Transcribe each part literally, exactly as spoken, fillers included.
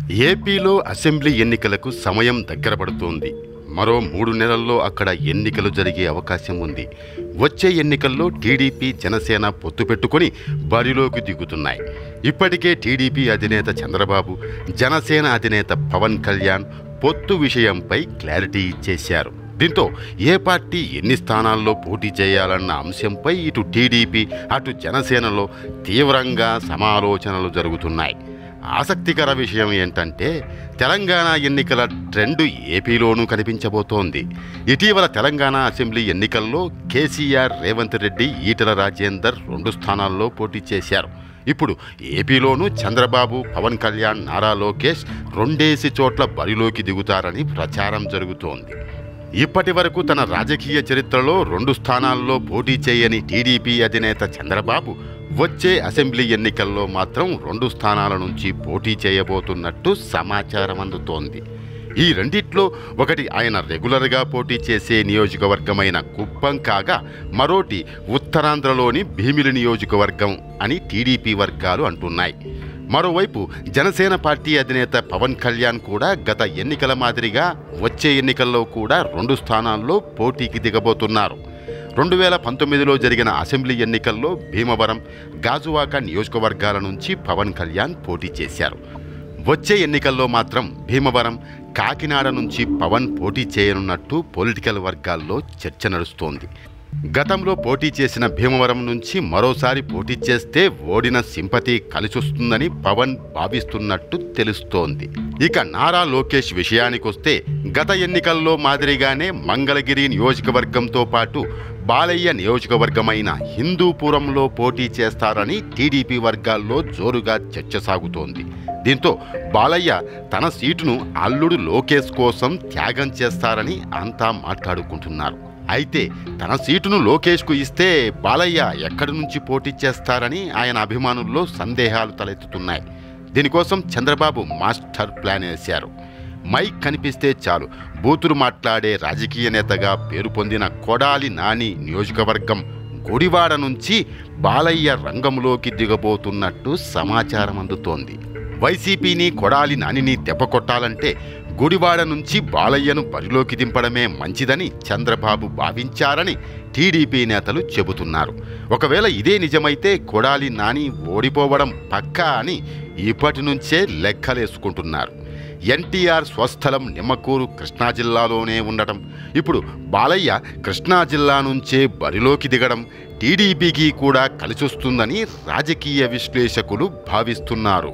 ఏపీలో అసెంబ్లీ ఎన్నికలకు సమయం దగ్గర పడుతోంది. మరో మూడు నెలల్లో అక్కడ ఎన్నికలు జరిగే అవకాశం ఉంది. వచ్చే ఎన్నికల్లో టీడీపీ జనసేన పొత్తు పెట్టుకొని బరిలోకి దిగుతున్నాయి. ఇప్పటికే టీడీపీ అధినేత చంద్రబాబు, జనసేన అధినేత పవన్ కళ్యాణ్ పొత్తు విషయంపై క్లారిటీ ఇచ్చేశారు. దీంతో ఏ పార్టీ ఎన్ని స్థానాల్లో పోటీ చేయాలన్న అంశంపై ఇటు టీడీపీ అటు జనసేనలో తీవ్రంగా సమాలోచనలు జరుగుతున్నాయి. ఆసక్తికర విషయం ఏంటంటే తెలంగాణ ఎన్నికల ట్రెండ్ ఏపీలోనూ కనిపించబోతోంది. ఇటీవల తెలంగాణ అసెంబ్లీ ఎన్నికల్లో కేసీఆర్, రేవంత్ రెడ్డి, ఈటెల రాజేందర్ రెండు స్థానాల్లో పోటీ చేశారు. ఇప్పుడు ఏపీలోనూ చంద్రబాబు, పవన్ కళ్యాణ్, నారా లోకేష్ రెండేసి చోట్ల బరిలోకి దిగుతారని ప్రచారం జరుగుతోంది. ఇప్పటి వరకు తన రాజకీయ చరిత్రలో రెండు స్థానాల్లో పోటీ చేయని టీడీపీ అధినేత చంద్రబాబు వచ్చే అసెంబ్లీ ఎన్నికల్లో మాత్రం రెండు స్థానాల నుంచి పోటీ చేయబోతున్నట్టు సమాచారం అందుతోంది. ఈ రెండిట్లో ఒకటి ఆయన రెగ్యులర్గా పోటీ చేసే నియోజకవర్గమైన కుప్పం కాగా, మరోటి ఉత్తరాంధ్రలోని భీమిలి నియోజకవర్గం అని టీడీపీ వర్గాలు అంటున్నాయి. మరోవైపు జనసేన పార్టీ అధినేత పవన్ కళ్యాణ్ కూడా గత ఎన్నికల మాదిరిగా వచ్చే ఎన్నికల్లో కూడా రెండు స్థానాల్లో పోటీకి దిగబోతున్నారు. రెండు వేల పంతొమ్మిదిలో జరిగిన అసెంబ్లీ ఎన్నికల్లో భీమవరం, గాజువాక నియోజకవర్గాల నుంచి పవన్ కళ్యాణ్ పోటీ చేశారు. వచ్చే ఎన్నికల్లో మాత్రం భీమవరం, కాకినాడ నుంచి పవన్ పోటీ చేయనున్నట్టు పొలిటికల్ వర్గాల్లో చర్చ నడుస్తోంది. గతంలో పోటీ చేసిన భీమవరం నుంచి మరోసారి పోటీ చేస్తే ఓడిన సింపతి కలిసొస్తుందని పవన్ భావిస్తున్నట్టు తెలుస్తోంది. ఇక నారా లోకేష్ విషయానికొస్తే గత ఎన్నికల్లో మాదిరిగానే మంగళగిరి నియోజకవర్గంతో పాటు బాలయ్య నియోజకవర్గమైన హిందూపురంలో పోటీ చేస్తారని టీడీపీ వర్గాల్లో జోరుగా చర్చ సాగుతోంది. దీంతో బాలయ్య తన సీటును అల్లుడు లోకేష్ కోసం త్యాగం చేస్తారని అంతా మాట్లాడుకుంటున్నారు. అయితే తన సీటును లోకేష్కు ఇస్తే బాలయ్య ఎక్కడి నుంచి పోటీ చేస్తారని ఆయన అభిమానుల్లో సందేహాలు తలెత్తుతున్నాయి. దీనికోసం చంద్రబాబు మాస్టర్ ప్లాన్ వేశారు. మైక్ కనిపిస్తే చాలు బూతులు మాట్లాడే రాజకీయ నేతగా పేరు పొందిన కొడాలి నాని నియోజకవర్గం గుడివాడ నుంచి బాలయ్య రంగంలోకి దిగబోతున్నట్టు సమాచారం అందుతోంది. వైసీపీని, కొడాలి నానిని దెబ్బకొట్టాలంటే గుడివాడ నుంచి బాలయ్యను బరిలోకి దింపడమే మంచిదని చంద్రబాబు భావించారని టీడీపీ నేతలు చెబుతున్నారు. ఒకవేళ ఇదే నిజమైతే కొడాలి నాని ఓడిపోవడం పక్కా అని ఇప్పటి నుంచే లెక్కలేసుకుంటున్నారు. ఎన్టీఆర్ స్వస్థలం నిమ్మకూరు కృష్ణా జిల్లాలోనే ఉండటం, ఇప్పుడు బాలయ్య కృష్ణా జిల్లా నుంచే బరిలోకి దిగడం టీడీపీకి కూడా కలిసొస్తుందని రాజకీయ విశ్లేషకులు భావిస్తున్నారు.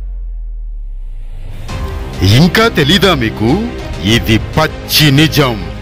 ఇంకా తెలీదా మీకు? ఇది పచ్చి నిజం.